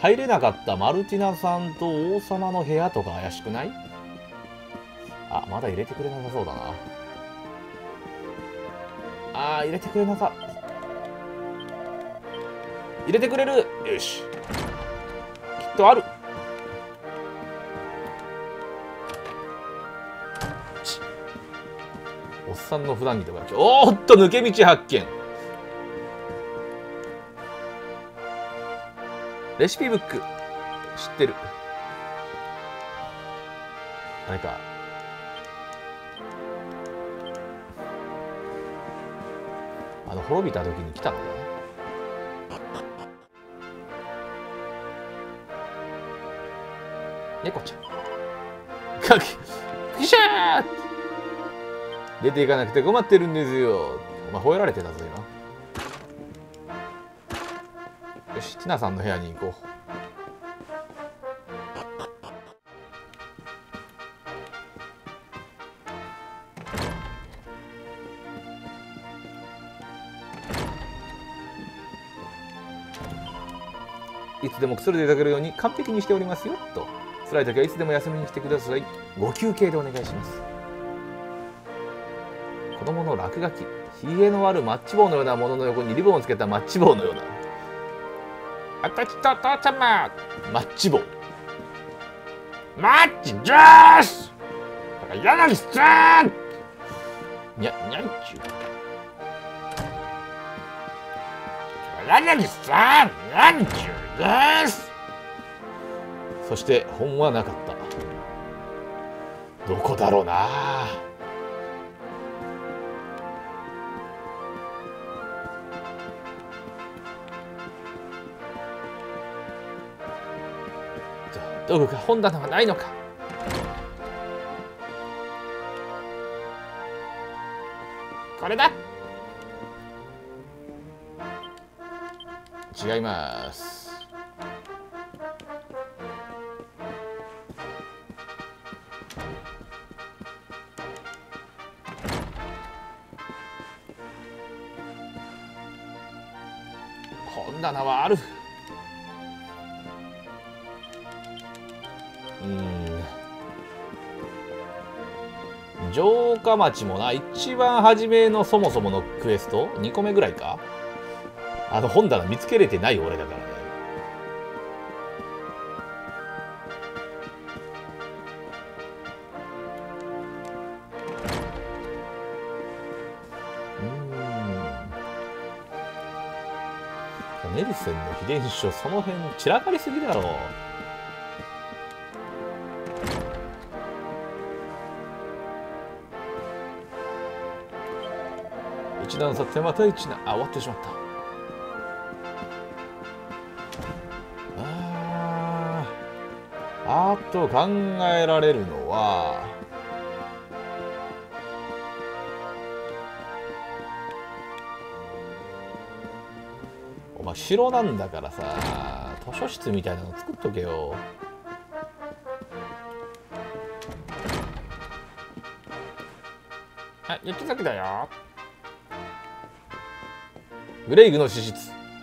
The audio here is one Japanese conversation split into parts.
入れなかったマルティナさんと王様の部屋とか怪しくない？あ、まだ入れてくれなさそうだな。あー、入れてくれなさ。入れてくれる。よし。きっとある。おっさんの普段着とか。おーっと、抜け道発見。レシピブック。知ってる。あれか。滅びた時に来たのかな。猫ちゃん。かき、ピシャー！出ていかなくて困ってるんですよ。お前吠えられてたぞ今。よし、ティナさんの部屋に行こう。いつでもくつろいでいただけるように完璧にしておりますよと。辛い時はいつでも休みにしてください。ご休憩でお願いします。子供の落書き。ひげのあるマッチ棒のようなものの横にリボンをつけたマッチ棒のような。あたちと父ちゃま。マッチ棒。マッチジャース。柳さん。にゃんちゅう。柳さん、なんちゅうです。そして本はなかった。どこだろうな。どこか本棚はないのか。これだ。違います。本棚はある。城下町もな、一番初めのそもそものクエスト2個目ぐらいか。本棚見つけれてない俺だからね。ネルセンの秘伝書、その辺散らかりすぎだろう。一段去ってまた一段。あ、終わってしまった。あと考えられるのは、お前城なんだからさ、図書室みたいなの作っとけよ。あ、雪崎だよ。グレイグの資質。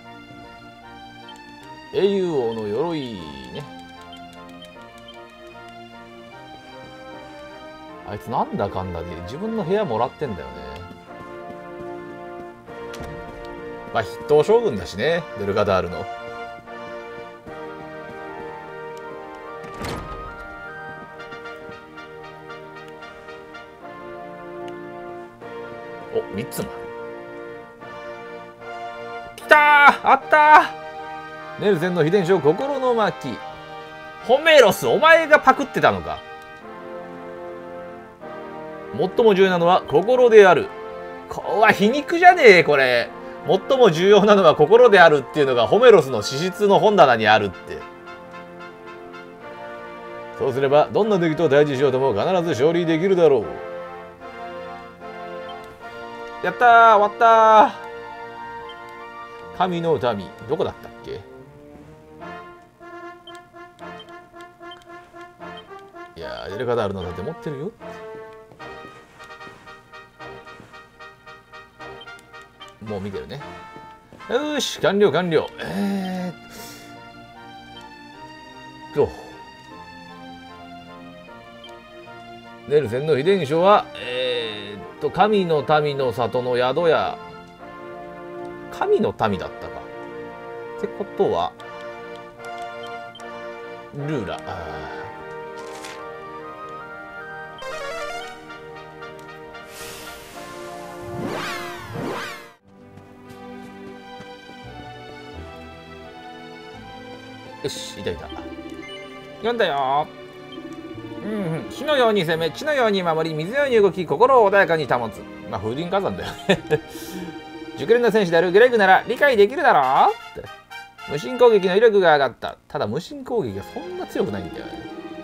英雄王の鎧ね。あいつなんだかんだで自分の部屋もらってんだよね。まあ筆頭将軍だしね、デルガダールの。お、3つもある。来たー、あったー。ネルセンの秘伝書心の巻。ホメロス、お前がパクってたのか。最も重要なのは心である。これは皮肉じゃねえこれ。最も重要なのは心であるっていうのがホメロスの資質の本棚にあるって。そうすればどんな敵と対峙しようとも必ず勝利できるだろう。やったー、終わったー。神の民、どこだったっけ。いやー、デルガダールの盾持ってるよ。もう見てるね。よし、完了完了。 とネルセンの秘伝書は神の民の里の宿屋、神の民だったかってことはルーラ、よし、いたいた。読んだよ。火のように攻め、地のように守り、水のように動き、心を穏やかに保つ。まあ風林火山だよね。熟練の戦士であるグレッグなら理解できるだろうって。無心攻撃の威力が上がった。ただ無心攻撃がそんな強くないんだよね。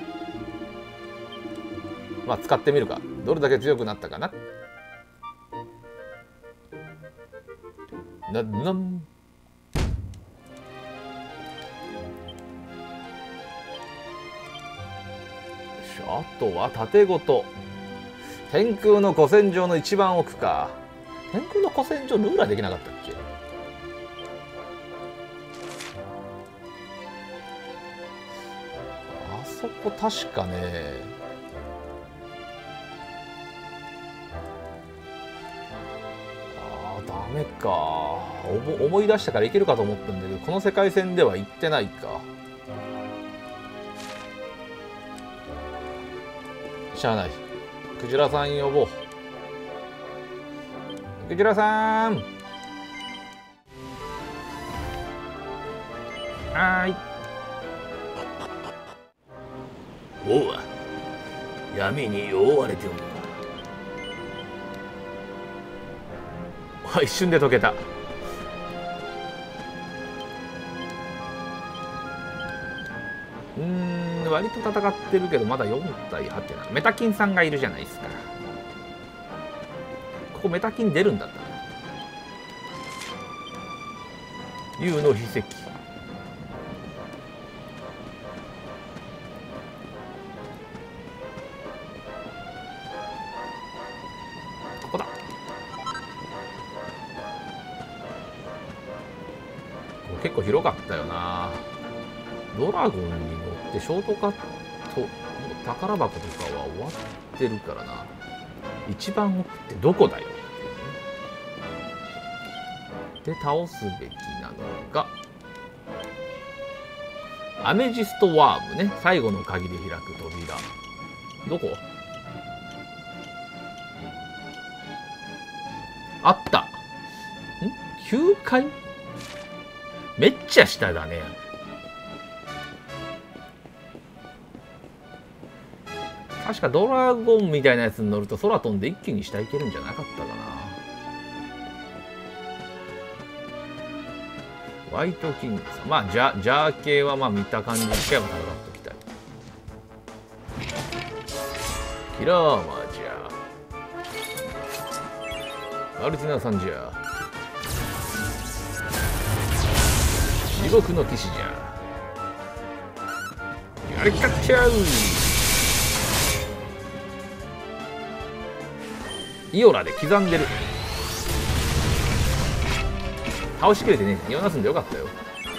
まあ使ってみるか。どれだけ強くなったかな。あとは盾ごと天空の古戦場の一番奥か。天空の古戦場ルーラーできなかったっけ。あそこ確かね、ダメか。思い出したからいけるかと思ったんだけど、この世界線では行ってないか。しゃあない。クジラさん呼ぼう。クジラさん。はーい。 おう、闇に覆われておる。 一瞬で解けた。割と戦ってるけどまだ4体8ってな。メタキンさんがいるじゃないですか。ここメタキン出るんだった。竜の秘跡。ここだ。ここ結構広かったよな。ドラゴンに乗ってショートカット宝箱とかは終わってるからな。一番奥ってどこだよで倒すべきなのがアメジストワームね。最後の鍵で開く扉。どこあった。9階めっちゃ下だね。確かドラゴンみたいなやつに乗ると空飛んで一気に下行けるんじゃなかったかな。ホワイトキングさん、まあジャー系はまあ見た感じに一回は戦っときたい。キラーマーじゃ、アルティナさんじゃ、地獄の騎士じゃ、やりきっちゃう。イオラで刻んでる。倒しきれてね、ヨナスんでよかったよ。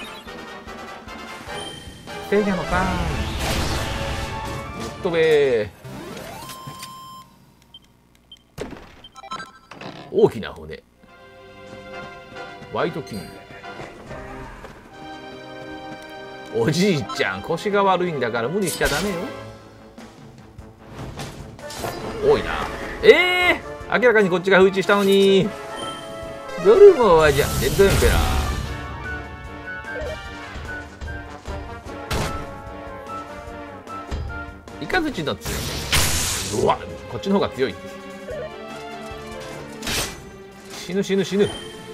聖者のターン。ぶっ飛べ。大きな骨。ホワイトキング。おじいちゃん、腰が悪いんだから無理しちゃダメよ。多いな。明らかにこっちが封じしたのに。ドルモはじゃん、レッドエンペラー。イカズチの強い。うわ、こっちの方が強い。死ぬ死ぬ死ぬ。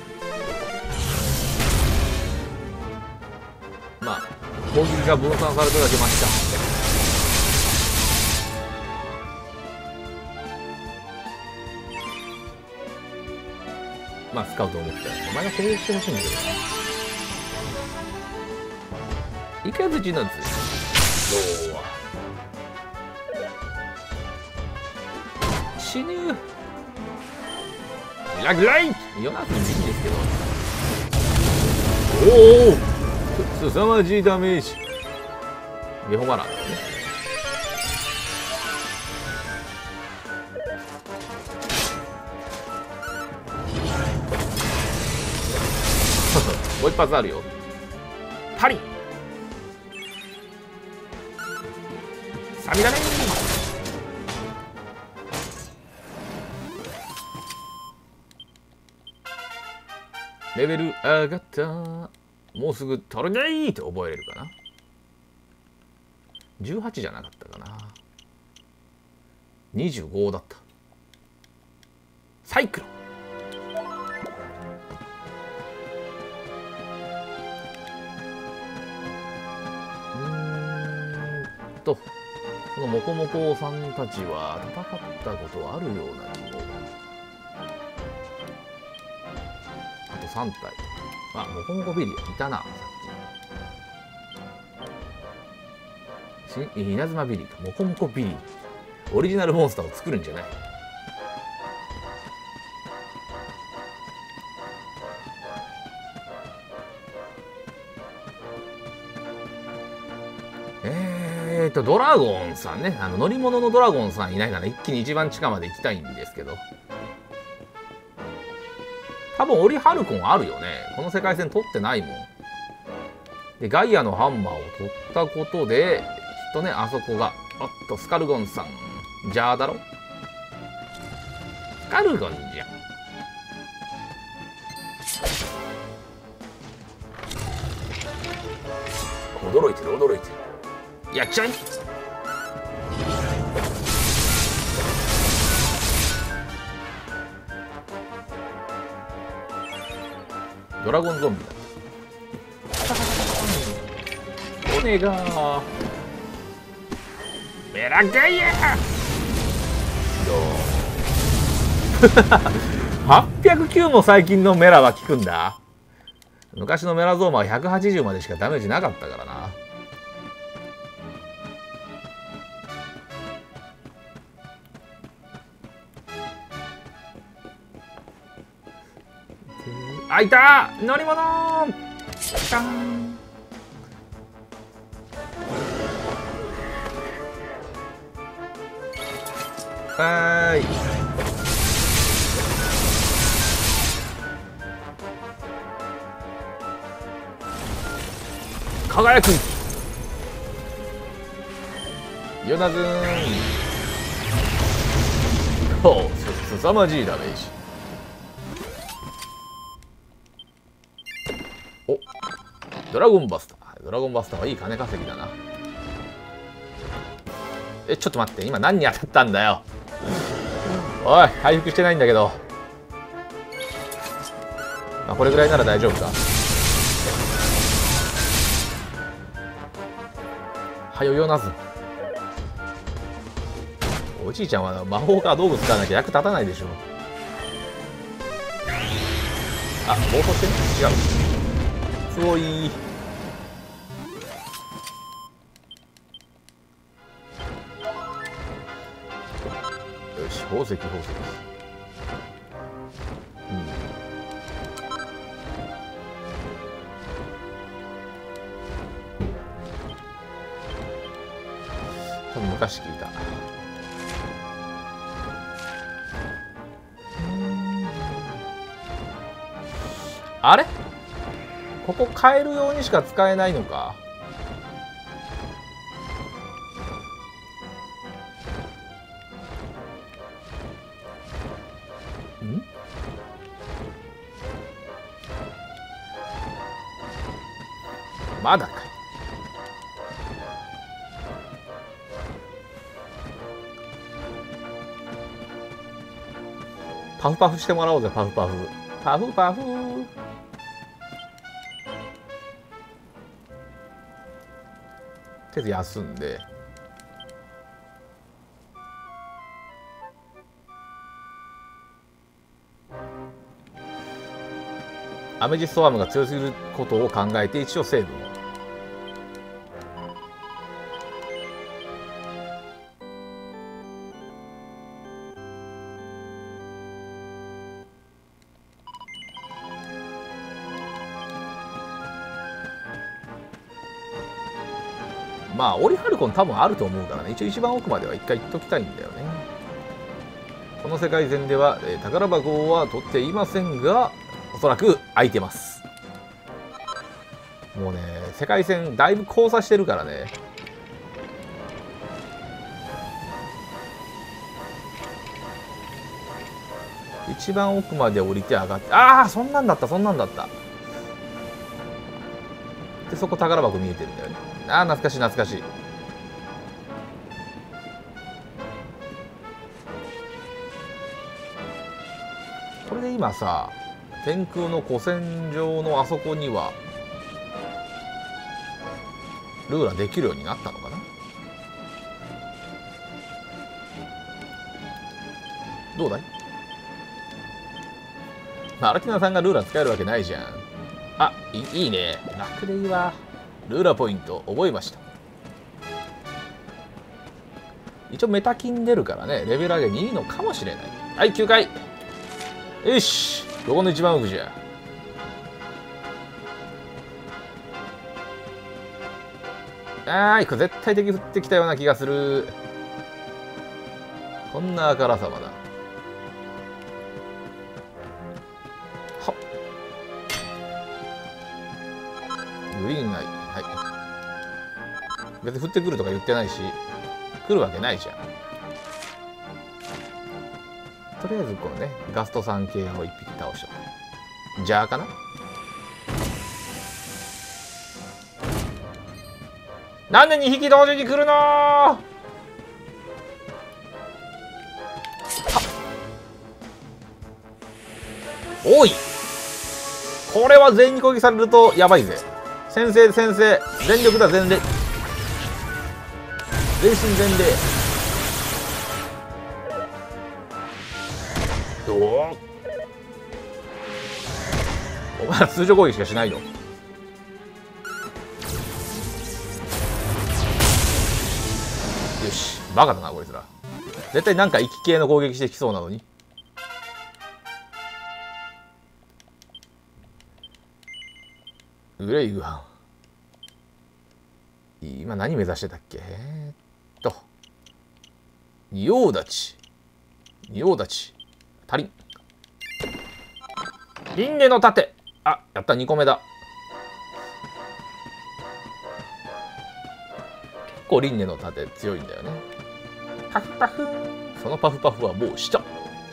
まあ攻撃が分散されてはきました。まあ使うと思ったらお前が攻撃してほしいんだけど。イカズチの強い。どうは死ぬ。ラグライヨナスでいいんですけど。おお、凄まじいダメージ。 ゲホバランね。もう一発あるよ。パリサミダメレベル上がった。もうすぐトルネイって覚えれるかな。18じゃなかったかな。25だった。サイクロン。このモコモコさんたちは戦ったことあるような気も。あと3体。あ、モコモコビリーいたな、さっき。稲妻ビリーか、モコモコビリー。オリジナルモンスターを作るんじゃない。ドラゴンさんね、乗り物のドラゴンさんいないから一気に一番地下まで行きたいんですけど、多分オリハルコンあるよね。この世界線取ってないもん。でガイアのハンマーを取ったことできっとね、あそこがおっとスカルゴンさんじゃあだろ。スカルゴンじゃ驚いてる驚いてる。やっちゃい。ドラゴンゾンビだ。おねがメラガイア809も最近のメラは効くんだ。昔のメラゾーマは180までしかダメージなかったからな。あ、いた乗り物ーンカン。はい。輝くヨナズーン。おう、すさまじいダメージ。お、ドラゴンバスター。ドラゴンバスターはいい金稼ぎだな。ちょっと待って、今何に当たったんだよ。おい、回復してないんだけど。まあ、これぐらいなら大丈夫か。はよよなず。おじいちゃんは魔法か道具使わなきゃ役立たないでしょ。あ、暴走してる？違う。すごい。よし、宝石宝石。多分昔聞いた。あれ？ここ変えるようにしか使えないのか。ん？まだか。パフパフしてもらおうぜ、パフパフ。パフパフ。とりあえず休んで。アメジストワームが強すぎることを考えて一応セーブも。 まあオリハルコン多分あると思うからね、一応一番奥までは一回行っときたいんだよね。この世界線では、宝箱は取っていませんが、おそらく空いてます。もうね、世界線だいぶ交差してるからね。一番奥まで降りて上がって、ああ、そんなんだった、そんなんだった。で、そこ宝箱見えてるんだよね。ああ、懐かしい、懐かしい。これで今さ、天空の古戦場のあそこにはルーラできるようになったのかな。どうだい。アルティナさんがルーラ使えるわけないじゃん。あ、いいね。楽でいいわ。ルーラポイント覚えました。一応メタ金出るからね、レベル上げにいいのかもしれない。はい、9回。よし、どこの一番奥じゃ。これ絶対的降ってきたような気がする。こんなあからさまだ。はっ。グリーンがいい。はい。別に降ってくるとか言ってないし、来るわけないじゃん。とりあえずこうね、ガスト3系を1匹倒しとく。ジャーかな。なんで2匹同時に来るのー。おい、これは全員に攻撃されるとやばいぜ。先生先生、全力だ、全霊、全身全霊。どう、お前ら通常攻撃しかしないの。よし、バカだなこいつら。絶対なんか息系の攻撃してきそうなのに。グレイグハン、今何目指してたっけ。仁王立ち、仁王立ち足りん。輪廻の盾、あ、やった、2個目だ。結構輪廻の盾強いんだよね。パフパフ、そのパフパフはもうした。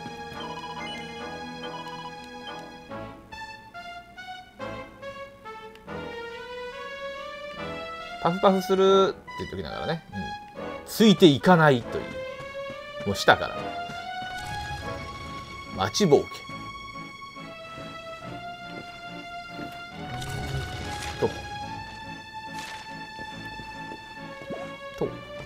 パフパフするって言っときながらね、ついていかないという、もうしたから待ちぼうけと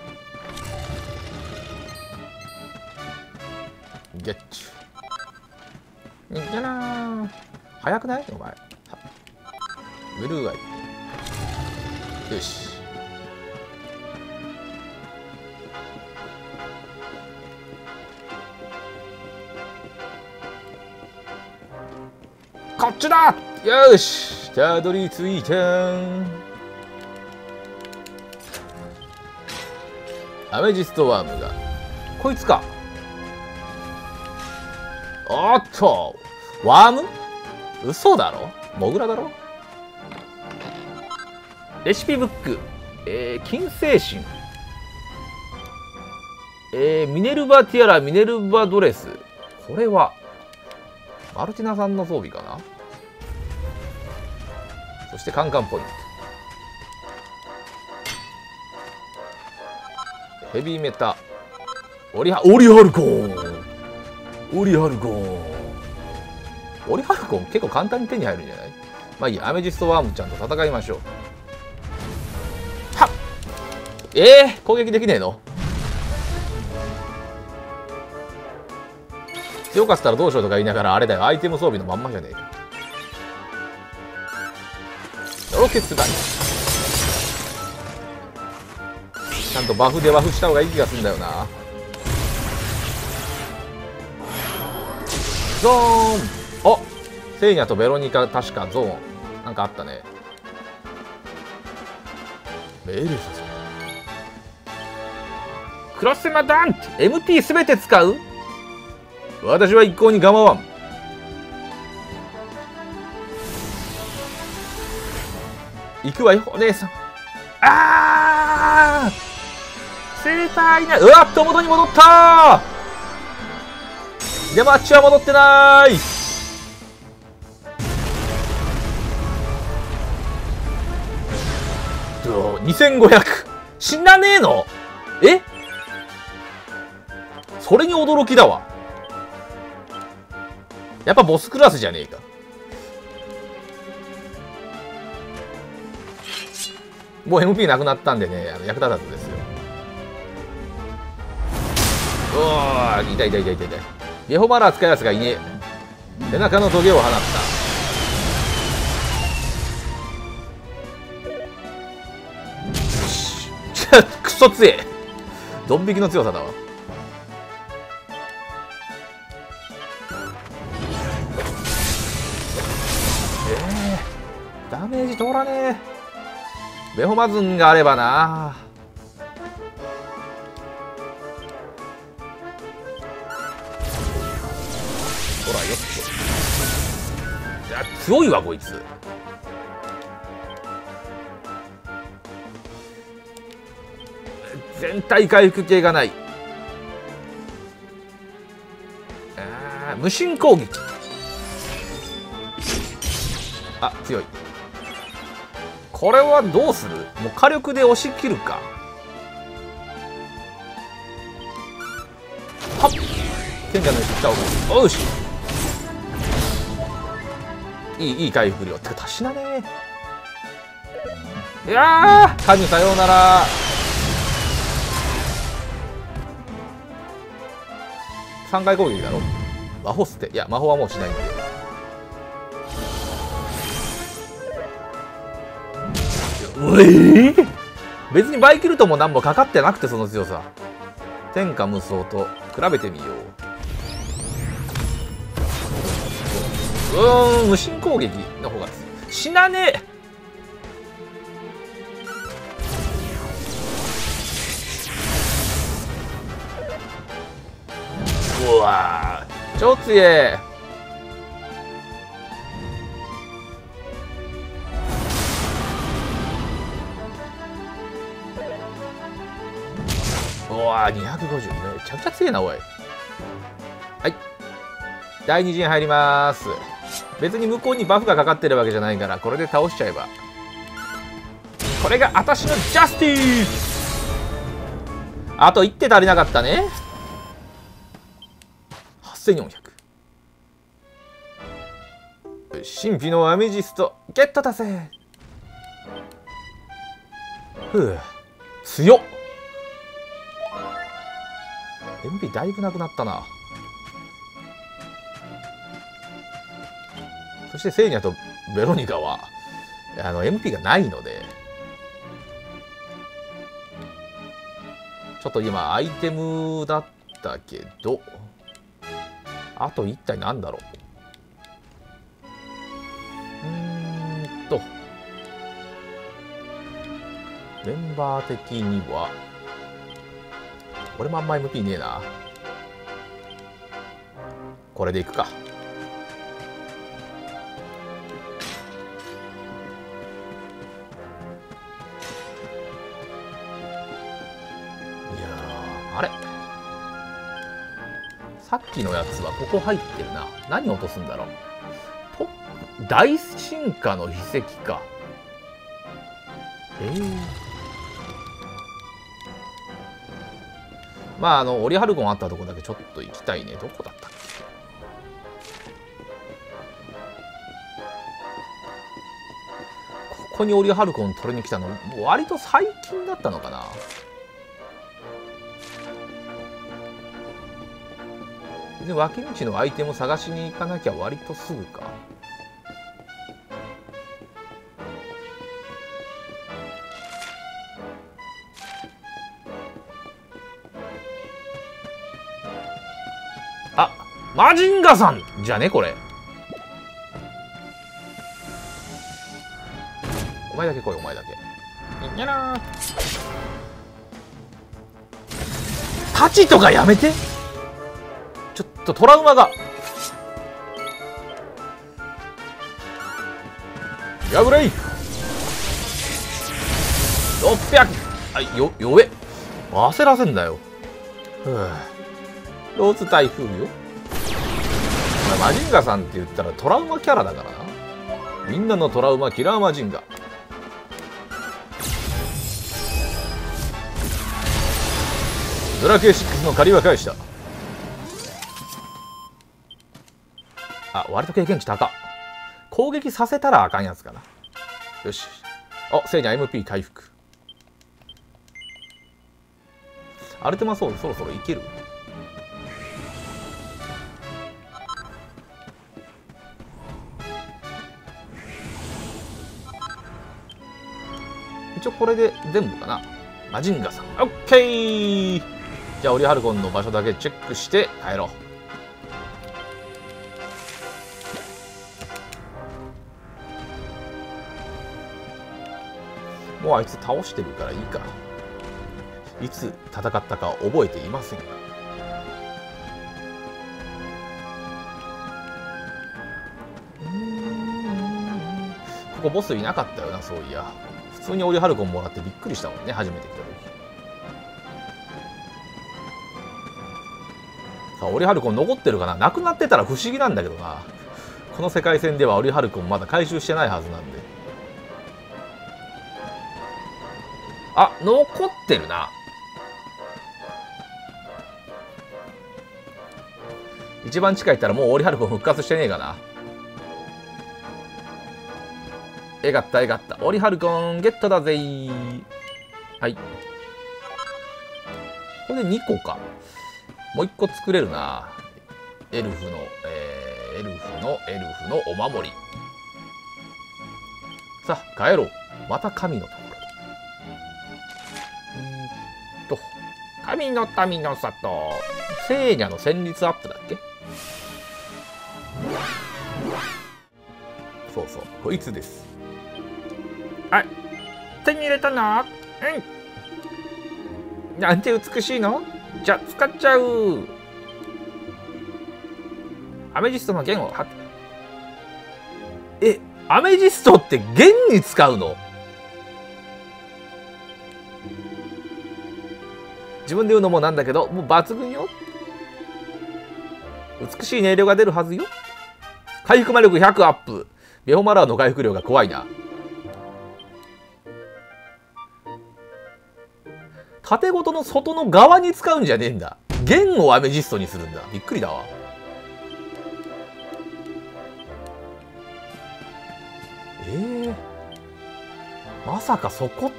ゲッチュ。いけなー。早くないお前。ブルーアイ。よし。こっちだ。よし、たどり着いた。アメジストワームがこいつか。おっと、ワーム？嘘だろ、モグラだろ。レシピブック、金星神、ミネルヴァティアラ、ミネルヴァドレス。これはマルティナさんの装備かな。そしてカンカンポイント、ヘビーメタ、オリハルコン、オリハルコン。オリハルコン結構簡単に手に入るんじゃない。まあいいや、アメジストワームちゃんと戦いましょう。はっ、攻撃できねえの。強かったらどうしようとか言いながらあれだよ、アイテム装備のまんまじゃねえか。ロケツだね。ちゃんとバフでバフした方がいい気がするんだよな。ゾーン、あ、セイニャとベロニカ、確かゾーンなんかあったね。メルフクロスマダント MP すべて使う。私は一向に構わん。行くわよお姉さん。ああセーターいない。うわっと元に戻ったー。でもあっちは戻ってない。2500死なねえの。え、それに驚きだわ。やっぱボスクラスじゃねえか。もう MP なくなったんでね、役立たずですよ。うわー、痛い痛い痛い痛い痛い。ゲホマラー使いやつがいねえ。背中のトゲを放った。クソ強え。ドン引きの強さだわ。ダメージ通らねえ。ベホマズンがあればな。ほらよっと。いや強いわこいつ。全体回復系がない。無心攻撃。あ、強い。これはどうする。もう火力で押し切るか。はっ賢者の石来た方がおうし。いい回復量ってか足しなね。いやーカニさようなら。3回攻撃だろ。魔法捨て。いや魔法はもうしないんで。別にバイキルトも何もかかってなくて、その強さ。天下無双と比べてみよう。無心攻撃の方が死なねえ。うわー超強え。うわー250めちゃくちゃ強えなおい。はい、第2陣入ります。別に向こうにバフがかかってるわけじゃないから、これで倒しちゃえば。これが私のジャスティス。あと1手足りなかったね。8400。神秘のアメジストゲットだぜ。ふう強っ。MP だいぶなくなったな。そしてセイニャとベロニカはMP がないので、ちょっと今アイテムだったけど、あと1体なんだろう。メンバー的には俺もあんま MP ねえな。これでいくか。いやーあれさっきのやつはここ入ってるな。何落とすんだろう。大進化の秘跡か。まあオリハルゴンあったとこだけちょっと行きたいね。どこだったっけ。ここにオリハルゴン取りに来たの割と最近だったのかな。で脇道のアイテム探しに行かなきゃ割とすぐか。あ、マジンガさんじゃねこれ。お前だけ来い、お前だけ。いやなー。 8とかやめて。ちょっとトラウマが。破れい。600。はい、弱え。焦らせんだよ。ローズ台風よ。マジンガさんって言ったらトラウマキャラだからな。みんなのトラウマキラーマジンガ。ドラクエ6の借りは返した。あ、割と経験値高っ。攻撃させたらあかんやつかな。よし。あ、聖に MP 回復。アルテマソウルそろそろいける。一応これで全部かな。マジンガさん。オッケー。じゃあオリハルコンの場所だけチェックして帰ろう。もうあいつ倒してるからいいか。いつ戦ったか覚えていませんが。ここボスいなかったよな、そういや。普通にオリハルコンもらってびっくりしたもんね、初めて来た時。さあ、オリハルコン残ってるかな。なくなってたら不思議なんだけどな。この世界線ではオリハルコンまだ回収してないはずなんで。あ、残ってるな。一番近いったらもうオリハルコン復活してねえかな。えがったえがった。オリハルコンゲットだぜー。はい。これで2個か。もう1個作れるな。エルフのお守り。さあ、帰ろう。また神のところ。神の民の里。聖ニャの戦慄アップだっけ。そうそう、こいつです。はい、手に入れたな。うん。なんて美しいの。じゃあ使っちゃう。アメジストの弦をは。アメジストって弦に使うの。自分で言うのもなんだけど、もう抜群よ。美しい音色が出るはずよ。回復魔力100アップ。ベホマラーの回復量が怖いな。縦ごとの外の側に使うんじゃねえんだ。弦をアメジストにするんだ。びっくりだわ。まさかそこって。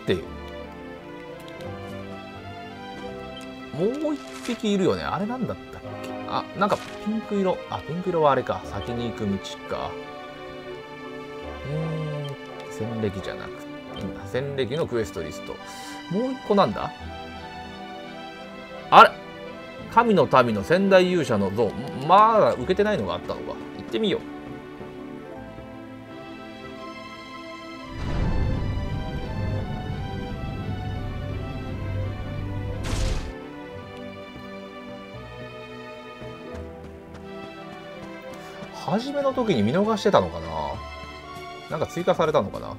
もう一匹いるよね。あれなんだったっけ。あ、なんかピンク色。あ、ピンク色はあれか。先に行く道か。戦歴じゃなくて、戦歴のクエストリスト。もう一個なんだ。あれ、神の民の仙台勇者の像。まだ受けてないのがあったのか。行ってみよう。初めの時に見逃してたのかな。なんか追加されたのかな。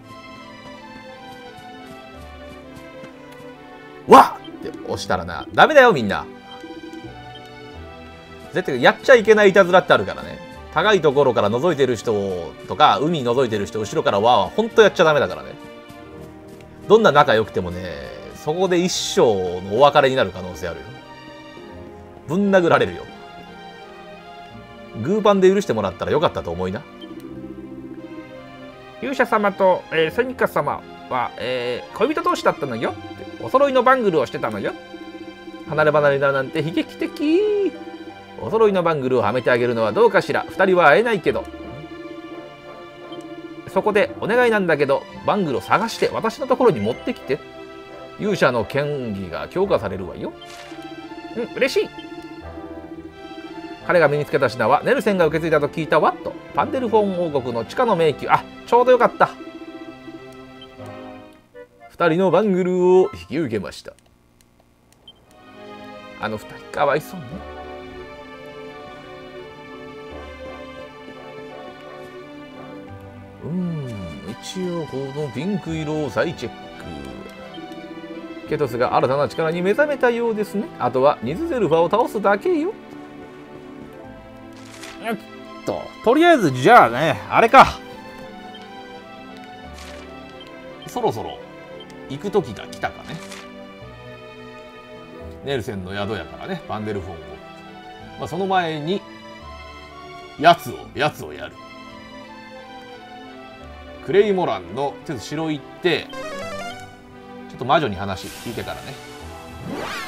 わっって押したらな、ダメだよみんな。絶対やっちゃいけないいたずらってあるからね。高いところから覗いてる人とか、海覗いてる人後ろからわーは本当やっちゃダメだからね。どんな仲良くてもね、そこで一生のお別れになる可能性あるよ。ぶん殴られるよ。グーパンで許してもらったらよかったと思いな。勇者様と、セニカ様は、恋人同士だったのよって。お揃いのバングルをしてたのよ。離れ離れになるなんて悲劇的。お揃いのバングルをはめてあげるのはどうかしら。二人は会えないけど。そこでお願いなんだけど、バングルを探して私のところに持ってきて。勇者の権利が強化されるわよ。嬉しい。彼が身につけた品はネルセンが受け継いだと聞いたわっと。パンデルフォン王国の地下の迷宮。あ、ちょうどよかった。2人のバングルを引き受けました。 あの二人かわいそうね。一応このピンク色を再チェック。ケトスが新たな力に目覚めたようですね。あとはニズゼルファを倒すだけよ。 とりあえずじゃあね、あれか。 そろそろ行く時が来たかね。ネルセンの宿屋からね、バンデルフォンを。まあ、その前に、やつをやる。クレイモランの、ちょっと城行って、ちょっと魔女に話聞いてからね。